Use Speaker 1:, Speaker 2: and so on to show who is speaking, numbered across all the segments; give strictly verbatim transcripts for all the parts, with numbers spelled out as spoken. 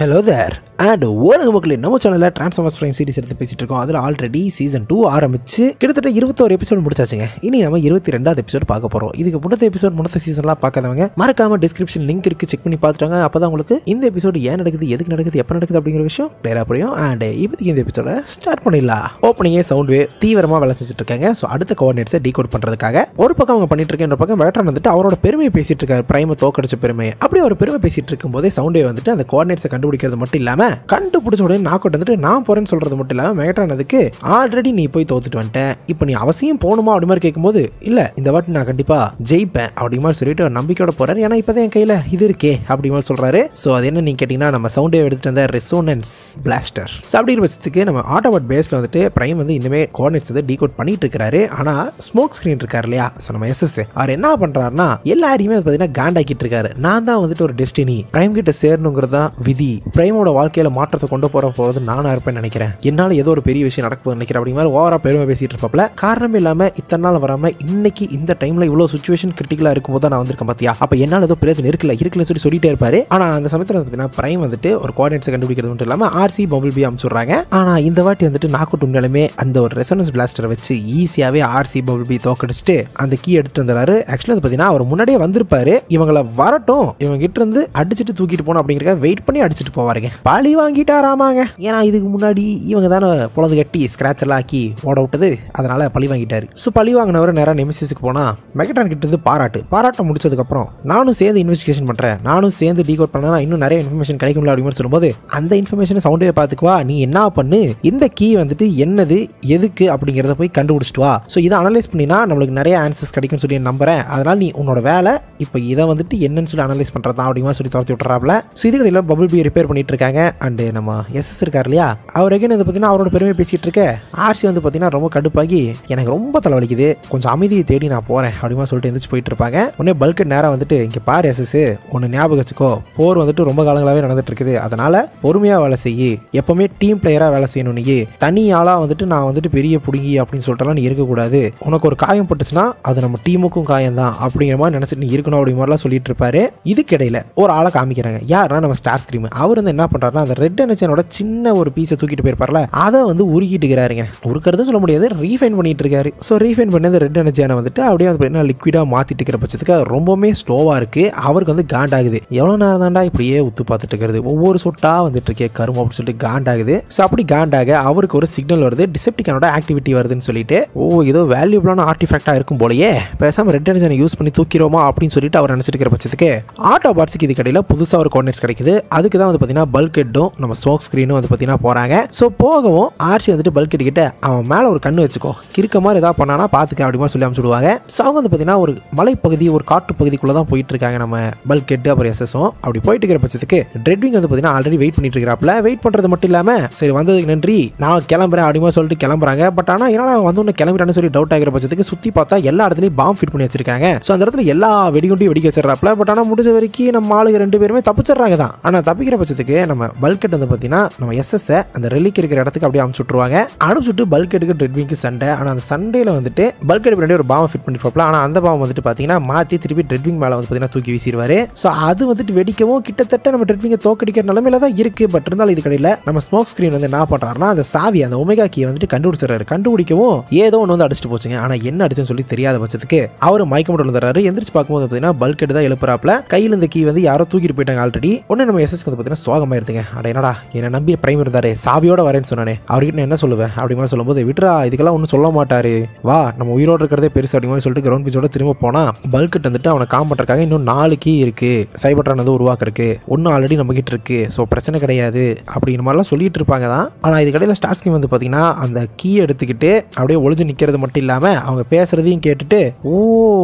Speaker 1: Hello there and ஒரு மக்களே நம்ம சேனல்ல டிரான்ஸ்ஃபார்மர்ஸ் பிரைம் சீரிஸ் எடுத்து பேசிட்டு இருக்கோம். அதுல ஆல்ரெடி சீசன் டூ ஆரம்பிச்சு கிட்டத்தட்ட இருபத்தொரு எபிசோட் முடிச்சாச்சுங்க. இனி நம்ம இருபத்தி ரெண்டாவது எபிசோட் பார்க்க போறோம். இதுக்கு முன்னத்த எபிசோட் முன்னத்த சீசன்லாம் பார்க்காதவங்க மறக்காம டிஸ்கிரிப்ஷன் லிங்க் இருக்கு, செக் பண்ணி பார்த்துட்டாங்க. அப்பதான் உங்களுக்கு இந்த எபிசோட் ஏன் நடக்குது, எதுக்கு நடக்குது, எப்ப நடக்குது அப்படிங்கிற விஷயம் கிளியரா புரியும். அண்ட் இப்போதைக்கு இந்த எபிசோட ஸ்டார்ட் பண்ணிடலாம். ஓப்பனிங்கே சவுண்ட் வேவ் தீவிரமா வேலை செஞ்சுட்டு இருக்காங்க. ஸோ அடுத்த கோஆர்டினேட்ஸை டீகோட் பண்றதுக்காக ஒரு பக்கம் அவங்க பண்ணிட்டு இருக்க, இன்னொரு பக்கம் வேட்ரான் வந்துட்டு அவரோட பெருமையை பேசிட்டு இருக்காரு, பிரைமை தோக்கடிச்ச பெருமையை. அப்படி ஒரு பெருமை பேசிட்டு இருக்கும் போதே சவுண்ட் வேவ் வந்துட்டு அந்த கோஆர்டினேட்ஸை கண்டுபிடிக்கிறது மட்டும் இல்லாம கண்டுபிடிச்ச உடனே நாக் அவுட் வந்துட்டு நான் போறேன்னு சொல்றது மட்டும் இல்லாம மெகட்ரான் அதுக்கு ஆல்ரெடி நீ போய் தோத்துட்டு வந்துட்டேன், இப்போ நீ அவசியம் போகணுமா அப்படி மாதிரி கேட்கும்போது இல்ல இந்த வாட்டி நான் கண்டிப்பா ஜெயிப்பேன் அப்படி மாதிரி சொல்லிட்டு ஒரு நம்பிக்கையோட போறாரு. ஏன்னா இப்பதான் என் கையில இது இருக்கே அப்படி மாதிரி சொல்றாரு. ஸோ அது என்ன நீங்க கேட்டீங்கன்னா நம்ம சவுண்ட் வேவ் எடுத்துட்டு வந்த ரெசோனன்ஸ் பிளாஸ்டர். ஸோ அப்படி பட்சத்துக்கு நம்ம ஆட்டோபாட் பேஸ்ல வந்துட்டு பிரைம் வந்து இனிமே கோஆர்டினேட்ஸ் வந்து டீகோட் பண்ணிட்டு இருக்காரு. ஆனா ஸ்மோக் ஸ்கிரீன் இருக்காரு இல்லையா, ஸோ நம்ம எஸ்எஸ் அவர் என்ன பண்றாருன்னா எல்லாரையுமே பாத்தீங்கன்னா காண்டாக்கிட்டு இருக்காரு. நான் தான் வந்துட்டு ஒரு டெஸ்டினி, பிரைம் கிட்ட சேரணுங்கிறதா விதி, பிரைமோட வாழ்க்கையில மாற்றத்தை கொண்டு போற போறது நானா இருப்பேன்னு நினைக்கிறேன், என்னால ஏதோ ஒரு பெரிய விஷயம் நடக்க நினைக்கிறேன் அப்படி மாதிரி ஓவரா பெருமை பேசிட்டு இருப்பாப்ல. காரணமே இல்லாம இத்தனை நாள் வராம இன்னைக்கு இந்த டைம்ல இவ்வளவு சிச்சுவேஷன் கிரிட்டிக்கலா இருக்கும் போது நான் வந்திருக்கேன் பாத்தியா, அப்ப என்னால ஏதோ பிரச்சனை இருக்குல்ல இருக்குல்ல சொல்லி சொல்லிட்டே இருப்பாரு. ஆனா அந்த சமயத்துல பாத்தீங்கன்னா பிரைம் வந்துட்டு ஒரு கோஆர்டினேட்ஸ் கண்டுபிடிக்கிறது மட்டும் இல்லாம ஆர்சி பம்பிள் பி அனுப்பிச்சுடுறாங்க. ஆனா இந்த வாட்டி வந்துட்டு நாக் அவுட் உண்மையாலுமே அந்த ஒரு ரெசோனன்ஸ் பிளாஸ்டரை வச்சு ஈஸியாவே ஆர்சி பம்பிள் பி தோக்கடிச்சுட்டு அந்த கீ எடுத்துட்டு வந்துறாரு. ஆக்சுவலி அது பாத்தீங்கன்னா அவர் முன்னாடியே வந்திருப்பாரு, இவங்களை வரட்டும் இவங்க கிட்ட இருந்து அடிச்சுட்டு தூக்கிட்டு போனோம் அப்படிங்கிற வெயிட் பண்ணி அடிச்சுட்டு போவாருங்க. பழி வாங்கிட்டாராமாங்க. ஏன்னா இதுக்கு முன்னாடி இவங்க தானே பொழுது கட்டி ஸ்கிராட்ச் எல்லாம் ஆக்கி ஓட விட்டது, அதனால பழி வாங்கிட்டாரு. ஸோ பழி வாங்கினவரை நேரம் நெமிசிஸ்க்கு போனா மெகட்ரான் கிட்ட இருந்து பாராட்டு பாராட்ட முடிச்சதுக்கு அப்புறம் நானும் சேர்ந்து இன்வெஸ்டிகேஷன் பண்றேன், நானும் சேர்ந்து டீகோட் பண்ணா இன்னும் நிறைய இன்ஃபர்மேஷன் கிடைக்கும்ல அப்படின்னு சொல்லும்போது அந்த இன்ஃபர்மேஷன் சவுண்டே பார்த்துக்குவா, நீ என்ன பண்ணு இந்த கீ வந்துட்டு என்னது எதுக்கு அப்படிங்கிறத போய் கண்டுபிடிச்சிட்டு வா. ஸோ இதை அனலைஸ் பண்ணினா நம்மளுக்கு நிறைய ஆன்சர்ஸ் கிடைக்கும்னு சொல்லி நம்புறேன், அதனால நீ உன்னோட வேலை இப்போ இதை வந்துட்டு என்னன்னு சொல்லி அனலைஸ் பண்றதா அப்படிமா சொல்லி துரத்தி விட்டுறாப்ல. ஸோ இதுக்கடையில் பபிள் பி ரிப்பேர் பண்ணிட்டு இருக்காங்க. அண்ட் நம்ம எஸ்எஸ் இருக்கார் இல்லையா, அவர் எகைன் வந்து பார்த்தீங்கன்னா அவரோட பெருமை பேசிட்டு இருக்க, ஆர்சி வந்து பார்த்தீங்கன்னா ரொம்ப கடுப்பாகி எனக்கு ரொம்ப தலைவலிக்குது, கொஞ்சம் அமைதியை தேடி நான் போறேன் அப்படிமா சொல்லிட்டு எந்திரிச்சு போயிட்டு இருப்பாங்க. உடனே பல்க் நேரம் வந்துட்டு இங்க பாரு எஸ்எஸ், ஒன்னு ஞாபகம் வச்சுக்கோ, போர் வந்துட்டு ரொம்ப காலங்களாவே நடந்துட்டு இருக்குது, அதனால பொறுமையா வேலை செய்யி, எப்பவுமே டீம் பிளேயரா வேலை செய்யணும், நீ தனி ஆளா வந்துட்டு நான் வந்துட்டு பெரிய புடுங்கி அப்படின்னு சொல்லிட்டு நீ இருக்கக்கூடாது, உனக்கு ஒரு காயம் பட்டுச்சுன்னா அது நம்ம டீமுக்கும் காயம் தான் அப்படிங்கிற மாதிரி நினைச்சிட்டு நீ இருக்கணும் அப்படி மாதிரிலாம் சொல்லிட்டு இருப்பாரு. இதுக்கிடையில ஒரு ஆளை காமிக்கிறாங்க, யாருன்னா நம்ம ஸ்டார் ஸ்கிரீம். அவர் வந்து என்ன பண்றாருன்னா அந்த ரெட் எனர்ஜியோட சின்ன ஒரு பீஸை தூக்கிட்டு போயிருப்பார்ல, அதை வந்து உருக்கிட்டு இருக்கிறாருங்க. உருக்கிறது சொல்ல முடியாது, ரீஃபைன் பண்ணிட்டு இருக்காரு. ஸோ ரீஃபைன் பண்ணி ரெட் எனர்ஜியான வந்துட்டு அப்படியே வந்து லிக்விடா மாத்திட்டு இருக்கிற பட்சத்துக்கு ரொம்பவே ஸ்லோவா இருக்கு. அவருக்கு வந்து காண்டாகுது, எவ்வளவு நேரம் தாண்டா இப்படியே உத்து பார்த்துட்டு இருக்கிறது, ஒவ்வொரு சொட்டா வந்துட்டு இருக்கே கருமம் அப்படின்னு சொல்லிட்டு காண்டாகுது. ஸோ அப்படி காண்டாக அவருக்கு ஒரு சிக்னல் வருது, டிசெப்டிகானோட ஆக்டிவிட்டி வருதுன்னு சொல்லிட்டு, ஓ ஏதோ வேல்யூபிளான ஆர்டிஃபேக்டா இருக்கும் போலயே, பேசாம ரெட் எனர்ஜியை யூஸ் பண்ணி தூக்கிறோமா அப்படின்னு சொல்லிட்டு அவர் நினைச்சிட்டு இருக்கிற பட்சத்துக்கு ஆட்டோபாட்ஸ்க்கு இது கடையில் புதுசா ஒரு கோஆர்டினேட்ஸ் கிடைக்குது. அதுக்கு தான் வந்து பார்த்தீங்கன்னா பல்க் ஹெட்டும் நம்ம ஸ்மோக் ஸ்கிரீனும் வந்து பார்த்தீங்கன்னா போறாங்க. ஸோ போகவும் ஆர்சி வந்துட்டு பல்க் ஹெட் கிட்ட அவன் மேல ஒரு கண்ணு வச்சுக்கோ, கிறுக்க மாதிரி ஏதாவது பண்ணானா பாத்துக்க அப்படிமா சொல்லி அனுப்பிச்சுடுவாங்க. ஸோ அவங்க வந்து பார்த்தீங்கன்னா ஒரு மலைப்பகுதி ஒரு காட்டு பகுதிக்குள்ள தான் போயிட்டு இருக்காங்க நம்ம பல்க் ஹெட் அப்புறம் எஸ்எஸும். அப்படி போயிட்டு இருக்கிற பட்சத்துக்கு ட்ரெட்விங் வந்து பார்த்தீங்கன்னா ஆல்ரெடி வெயிட் பண்ணிட்டு இருக்கிறாப்ல. வெயிட் பண்றது மட்டும் இல்லாம சரி வந்ததுக்கு நன்றி நான் கிளம்புறேன் அப்படிமா சொல்லிட்டு கிளம்புறாங்க. பட் ஆனா என்னடா வந்து ஒன்று கிளம்பிட்டான்னு சொல்லி டவுட் ஆகிற பட்சத்துக்கு சுத்தி பார்த்தா எல்லா இடத்துலயும் பாம்பு ஃபிட் பண்ணி வச்சிருக்காங்க. ஸோ அந்த இடத்துல எல்லா வெடிகுண்டையும் வெடிக்க வச்சிடறாப்ல. பட் ஆனா முடிஞ்ச வரைக்கும் நம்ம ஆளுங்க ரெண்டு பேருமே தப்பிச்சிடறாங்க தான். ஆனா தப்பிக்கிற பட்சத்துக்கு நம்ம பல்க் ஹெட் வந்து பார்த்தீங்கன்னா நம்ம எஸ்எஸ் அந்த ரெலிக் இருக்கிற இடத்துக்கு அப்படியே அனுப்பிச்சு விட்டுருவாங்க. அனுப்பிச்சுட்டு பல்க் ஹெட்டுக்கு ட்ரெட்விங்க்கு சண்டை. ஆனா அந்த சண்டையில வந்துட்டு பல்க் ஹெட் பின்னாடி ஒரு பாம்பை ஃபிட் பண்ணிருப்பாப்ல. ஆனா அந்த பாம்பு வந்துட்டு பாத்தீங்கன்னா மாத்தி திருப்பி ட்ரெட்விங் மேல வந்து பாத்தீங்கன்னா தூக்கி வீசிடுவாரு. ஸோ அது வந்துட்டு வெடிக்கவும் கிட்டத்தட்ட நம்ம ட்ரெட்விங்கை தோக்கடிக்கிற நிலைமையில தான் இருக்கு. பட் இருந்தாலும் இது கடையில் நம்ம ஸ்மோக் ஸ்கிரீன் வந்து என்ன பண்றாருன்னா அந்த சாவி அந்த ஒமேகா கீயை வந்துட்டு கண்டுபிடிச்சிடறாரு. கண்டுபிடிக்கவும் ஏதோ ஒன்று வந்து அடிச்சுட்டு போச்சுங்க. ஆனா என்ன அடிச்சுன்னு சொல்லி தெரியாத பட்சத்துக்கு அவர் மயக்கம் போட்டு வந்துடுறாரு. எந்திரிச்சு பார்க்கும்போது பாத்தீங்கன்னா பல்க் ஹெட் தான் எழுப்புறாப்ல. கையில் இந்த கீ வந்து யாரோ தூக்கிட்டு போயிட்டாங்க ஆல்ரெடி. உடனே நம்ம எஸ்எஸ் வந்து பாத்தீங்கன்னா சோகமாயிருதுங்க. அட என்னடா என்ன நம்பி பிரைம் இருந்தாரு, சாவியோட வரேன்னு சொன்னானே, அவர்கிட்ட என்ன சொல்லுவேன் அப்படி சொல்லும்போது விட்ரா இதுக்கெல்லாம் ஒன்றும் சொல்ல மாட்டாரு, வா நம்ம உயிரோடு இருக்கிறதே பெருசு அப்படின்னு சொல்லிட்டு கிரவுண்ட் பீச்சோட திரும்ப போனா பல்க் ஹெட் வந்துட்டு அவனை காம் பண்றதுக்காக இன்னும் நாலு கீ இருக்கு சைபர்ட்ரான் வந்து உருவாக்குறதுக்கு, ஒன்னும் ஆல்ரெடி நம்ம கிட்ட இருக்கு, ஸோ பிரச்சனை கிடையாது அப்படிங்கிற மாதிரிலாம் சொல்லிட்டு இருப்பாங்க தான். ஆனா இது கடையில் ஸ்டார் ஸ்கிரீம் வந்து பாத்தீங்கன்னா அந்த கீ எடுத்துக்கிட்டு அப்படியே ஒளிஞ்சு நிக்கிறது மட்டும் இல்லாம அவங்க பேசுறதையும் கேட்டுட்டு ஓ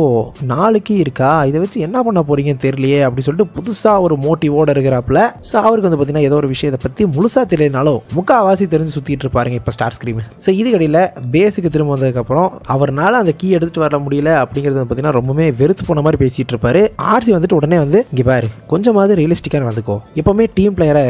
Speaker 1: நாலு கீ இருக்கா, இதை வச்சு என்ன பண்ண போறீங்கன்னு தெரியலையே அப்படி சொல்லிட்டு புதுசா ஒரு மோட்டிவோட இருக்கிறாப்ல. ஸோ அவருக்கு வந்து பாத்தீங்கன்னா ஏதோ ஒரு விஷயத்தை பத்தி முழுசா தெரியலனாலும் முக்காவாசி தெரிஞ்சு சுத்திட்டு இருப்பாருங்க இப்ப ஸ்டார் ஸ்கிரீம். ஸோ இது கடையில் பேஸுக்கு திரும்ப வந்ததுக்கு அப்புறம் அவர்னால அந்த கீ எடுத்துட்டு வர முடியல அப்படிங்கிறது பாத்தீங்கன்னா ரொம்பவே வெறுத்து போன மாதிரி பேசிட்டு இருப்பாரு. ஆர்சி வந்துட்டு உடனே வந்து இங்க பாரு கொஞ்சமாவது ரியலிஸ்டிக்கான வந்துக்கோ, எப்பவுமே டீம் பிளேயரா இரு,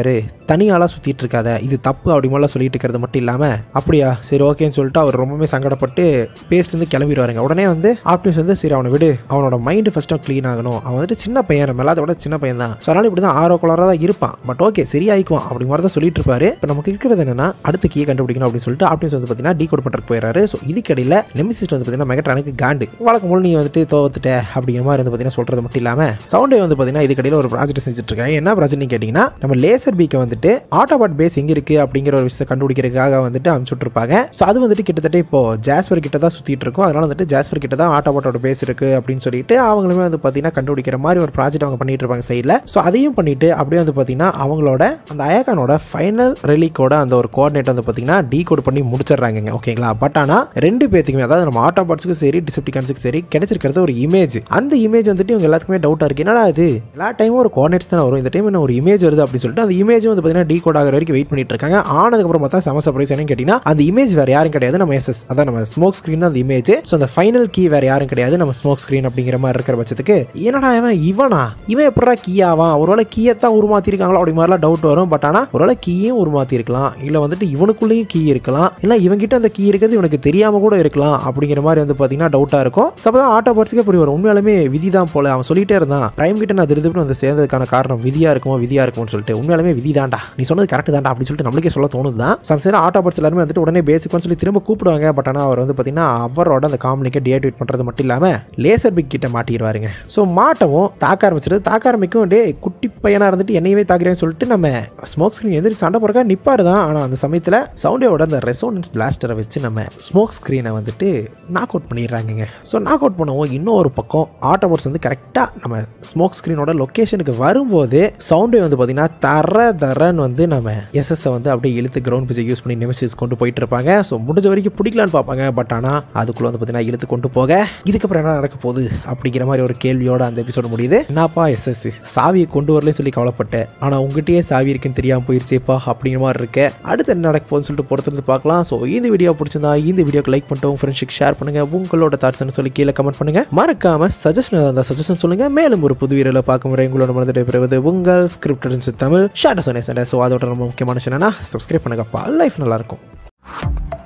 Speaker 1: தனியாலாம் சுற்றிட்டு இருக்காத, இது தப்பு அப்படி மாதிரிலாம் சொல்லிட்டு இருக்கிறது மட்டும் இல்லாமல் அப்படியா சரி ஓகேன்னு சொல்லிட்டு அவர் ரொம்பவே சங்கடப்பட்டு பேசிட்டு வந்து கிளம்பிடுவாருங்க. உடனே வந்து ஆப்டிமிஸ்ட் வந்து சரி அவனை விடு, அவனோட மைண்டு ஃபஸ்ட்டாக க்ளீன் ஆகணும், அவன் வந்துட்டு சின்ன பையன், நம்ம எல்லாத்த விட சின்ன பையன் தான், ஸோ அதனால இப்படி தான் ஆரோ கலராக தான் இருப்பான், பட் ஓகே சரியாயிக்குவான் அப்படி மாதிரி தான் சொல்லிட்டு இருப்பாரு. இப்போ நமக்கு இருக்கிறது என்னன்னா அடுத்த கீயை கண்டுபிடிக்கணும் அப்படின்னு சொல்லிட்டு ஆப்டிமிஸ்ட் வந்து பார்த்தீங்கன்னா டீ கோட் பண்ணுறதுக்கு போயிடுறாரு. ஸோ இதுக்கடையில் நெமிசிஸ்ட் வந்து பார்த்தீங்கன்னா மெகட்ரானுக்கு காண்டு வழக்கம் போல் நீ வந்துட்டு தோத்துட்ட அப்படிங்கிற மாதிரி வந்து பார்த்தீங்கன்னா சொல்கிறது மட்டும் இல்லாமல் சவுண்டே வந்து பார்த்தீங்கன்னா இதுக்கடையில் ஒரு ப்ராஜெக்ட் செஞ்சுட்டு இருக்காங்க. என்ன ப்ராஜெக்ட்னு கேட்டிங்கன்னா நம்ம லேசர் பீக்கை வந்துட்டு ஆட்டோபாட் பேஸ் எங்கே இருக்குது அப்படிங்கிற ஒரு விஷயத்தை கண்டுபிடிக்கிறதுக்காக வந்துட்டு அனுப்பிச்சுட்ருப்பாங்க. ஸோ அது வந்துட்டு கிட்டத்தட்ட இப்போ ஜாஸ்பர் கிட்ட தான் சுற்றிட்டு இருக்கும். அதனால வந்துட்டு ஜாஸ்பர் கிட்ட தான் ஆட்டோபாட்டோட பேஸ் இருக்குது அப்படின்னு சொல்லிட்டு அவங்களுமே வந்து பார்த்தீங்கன்னா கண்டுபிடிக்கிற மாதிரி ஒரு ப்ராஜெக்ட் அவங்க பண்ணிட்டு இருப்பாங்க சைடில். ஸோ அதையும் பண்ணிட்டு அப்படியே வந்து பார்த்தீங்கன்னா அவங்களோட அந்த அயாகானோட ஃபைனல் ரெலிக்கோட அந்த ஒரு கோஆர்டினேட் வந்து பார்த்தீங்கன்னா டீ கோட் பண்ணி முடிச்சிடுறாங்க. ஓகேங்களா? பட் ஆனால் ரெண்டு பேத்துக்குமே அதாவது நம்ம ஆட்டோபாட்ஸுக்கு சரி டிசெப்டிகான்ஸுக்கு சரி கிடைச்சிருக்கிறது ஒரு இமேஜ். அந்த இமேஜ் வந்துட்டு இவங்க எல்லாத்துக்குமே டவுட்டாக இருக்குது. என்னடா இது எல்லா டைமும் ஒரு கோஆர்டினேட்ஸ் தான் வரும், இந்த டைம் என்ன ஒரு இமேஜ் வருது அப்படின்னு சொல்லிட்டு அந்த இமேஜ் வந்து பார்த்தீங்கன்னா டீ கோட் ஆகிற வரைக்கும் வெயிட் பண்ணிட்டு இருக்காங்க. ஆனதுக்கப்புறம் பார்த்தா செம சர்ப்ரைஸ் என்னன்னு கேட்டிங்கன்னா அந்த இமேஜ் வேறு யாரும் கிடையாது, நம்ம எஸ்எஸ் அதான் நம்ம ஸ்மோக் ஸ்க்ரீன் தான் அந்த இமேஜ். ஸோ அந்த ஃபைனல் கீ வேறு யாரும் கிடையாது, நம்ம ஸ்மோக் ஸ்க்ரீன் அப்படிங்கிற மாதிரி இருக்கிற பட்சத்துக்கு என்னடா இவன் இவனா இவன் எப்படா கீயாவான், ஒருவேளை கீயத்தான் உருமாத்திருக்காங்களோ அப்படி மாதிரிலாம் டவுட் வரும். பட் ஆனால் ஒருவேளை கீயும் உருமாத்திருக்கலாம், இல்லை வந்துட்டு இவனுக்குள்ளேயும் கீ இருக்கலாம், இல்லை இவங்கிட்ட அந்த கீ இருக்கிறது இவனுக்கு தெரியாம கூட இருக்கலாம் அப்படிங்கிற மாதிரி வந்து பார்த்தீங்கன்னா டவுட்டாக இருக்கும். ஸோ அப்போ ஆட்டோபாட்ஸுக்கே புரிய வரும் உண்மையாலுமே விதி தான் போல, அவன் சொல்லிட்டே இருந்தான் பிரைம் கிட்ட நான் திருப்பி வந்து சேர்ந்ததுக்கான காரணம் விதியா இருக்குமோ விதியா இருக்கும்னு சொல்லிட்டு உண்மையாலுமே விதி தாண்டா, நீ சொன்னது கரெக்ட் தாண்டா அப்படின்னு சொல்லிட்டு நம்மளுக்கே சொல்ல தோணுது தான். சம்சேரம் ஆட்டோபாட்ஸ் எல்லாருமே வந்துட்டு உடனே பேசிக்னு சொல்லி திரும்ப கூப்பிடுவாங்க. பட் ஆனால் அவர் வந்து பார்த்தீங்கன்னா அவரோட அந்த காம்னிக்கை டிஆக்டிவேட் பண்ணுறது மட்டும் இல்லாமல் லேசர் பிக் கிட்ட மாட்டிடுவாருங்க. ஸோ மாட்டவும் தாக்க ஆரம்பிச்சிருது. தாக்க ஆரம்பிக்கும் டே குட்டி பையனாக இருந்துட்டு என்னையவே தாக்குறேன்னு சொல்லிட்டு நம்ம ஸ்மோக் ஸ்க்ரீன் எதிர்த்து சண்டை போறக்கா நிப்பாரு தான். ஆனால் அந்த சமயத்தில் சவுண்டோட அந்த ரெசோனன்ஸ் பிளாஸ்டரை வச்சு நம்ம ஸ்மோக் ஸ்க்ரீனை வந்துட்டு நாக் அவுட் பண்ணிடுறாங்க. ஸோ நாக் அவுட் பண்ணவும் இன்னொரு பக்கம் ஆட்டோபாட்ஸ் வந்து கரெக்டாக நம்ம ஸ்மோக் ஸ்க்ரீனோட லொக்கேஷனுக்கு வரும்போது சவுண்டே வந்து பார்த்தீங்கன்னா தர தரன்னு வந்து நம்ம எஸ்எஸ்ஸை வந்து அப்படியே இழுத்து கிரவுண்ட் பிச்சை யூஸ் பண்ணி நெமிசிஸ் கொண்டு போயிட்டு இருப்பாங்க. ஸோ முடிஞ்ச வரைக்கும் பிடிக்கலான்னு பார்ப்பாங்க. பட் ஆனால் அதுக்குள்ள வந்து பார்த்தீங்கன்னா இழுத்து கொண்டு போக இதுக்கப்புறம் என்ன நடக்க போகுது அப்படிங்கிற மாதிரி ஒரு கேள்வியோட அந்த எபிசோடு முடியுது. என்னப்பா எஸ்எஸ் சாவியை கொண்டு வரலன்னு சொல்லி கவலைப்பட்டேன், ஆனால் உங்ககிட்டயே சாவி இருக்குன்னு தெரியாமல் போயிருச்சேப்பா அப்படிங்கிற மாதிரி இருக்கு. அடுத்து என்ன நடக்க போகுதுன்னு சொல்லிட்டு பொறுத்திருந்து பார்க்கலாம். ஸோ இந்த வீடியோ பிடிச்சிருந்தா இந்த வீடியோக்கு லைக் பண்ணிட்டு உங்க ஃப்ரெண்ட்ஸுக்கு ஷேர் பண்ணுங்க, உங்களோட தாட்ஸ்ன்னு சொல்லி கீழே கமெண்ட் பண்ணுங்க. மறக்காம சஜஷன் இருந்தால் சஜஷன் சொல்லுங்க. மேலும் ஒரு புது வீடியோவில் பார்க்க முறை உங்களோட மனதில் பெறுவது உங்கள் ஸ்கிரிப்ட் தமிழ் ஷார்ட் சொன்னேன். ஸோ அதோட ரொம்ப முக்கியமான விஷயம் என்னன்னா சப்ஸ்கிரைப் பண்ணுங்கப்பா, லைஃப் நல்லா இருக்கும்.